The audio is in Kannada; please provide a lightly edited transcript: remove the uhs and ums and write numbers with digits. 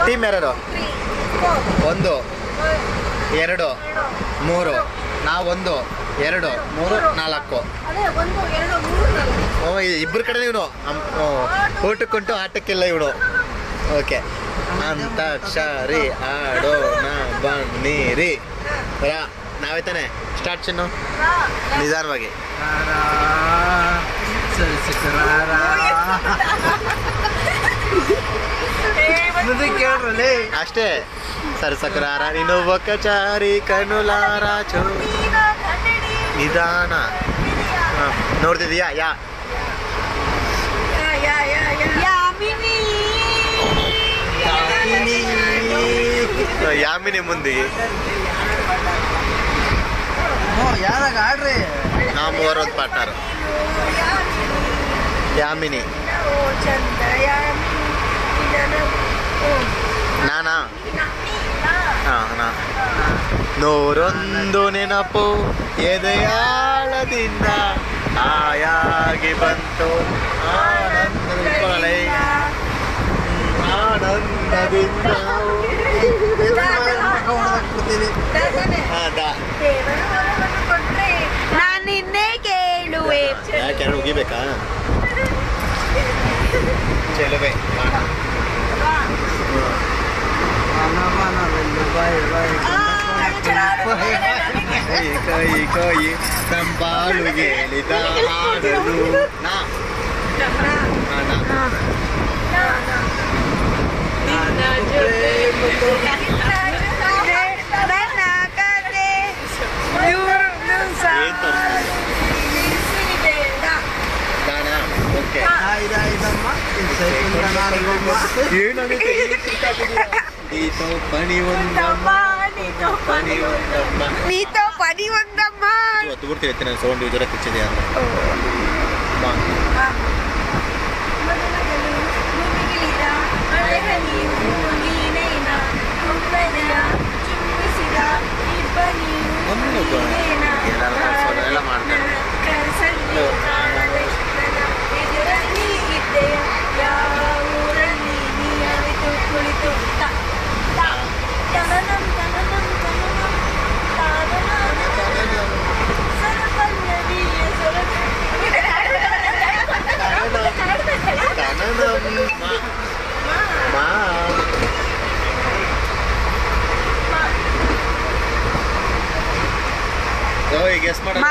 ಟೀಮ್ ಯಾರು? 1 2 3 ನಾವು 1 2 3 4. ಓ ಇಬ್ಬರು ಕಡೆ ಇವನು ಊಟಕ್ಕುಂಟು ಆಟಕ್ಕಿಲ್ಲ ಇವನು. ಓಕೆ ಅಂತಾಕ್ಷರಿ ಆಡೋಣ ಬನ್ನಿರಿ. ನಾವೇ ತಾನೆ ಸ್ಟಾರ್ಟ್ ಚಿನ್ನು ನಿಧಾನವಾಗಿ. ಅಷ್ಟೇ ಸರಸಕರಾರ ನೀನು ಬಕಚಾರಿ ಕನುಲಾರ ಚೋ ನಿಧಾನ. ನೋಡ್ತಿದೀಯಾ? ಯಾಮಿನಿ ಮುಂದೆ ಯಾರಾಗ ಆಡ್ರಿ ನಾ ಮೂವರೊಂದು ಪಾರ್ಟ್ನರ್. ಯಾಮಿನಿ ನಾನಾ? ನೂರೊಂದು ನೆನಪು ಎದೆಯಾಳದಿಂದ ಆಯಾಗಿ ಬಂತು ಆನಂದದಿಂದ. ನಾನಿನ್ನೇ ಕೇಳುವೆ. ಯಾಕೆ ಮುಗಿಬೇಕಾ? ಚೆಲುವೆ ಕೈ ಕೈ ತಂಪಾಳು ಹೇಳಿದ ಹಾಡಲು నీతో పని ఉందమ్మా ಇವತ್ತು ಬಿಡ್ತೀವಿ ಎತ್ತಿನ ಸೌಂಡ್ ಜ್ವರ ಕಿಚ್ಚಿದೆ ಅಂದ್ರೆ ಎಲ್ಲ ಮಾಡ್ತಾರೆ. ಗೆಸ್ ಮಾಡ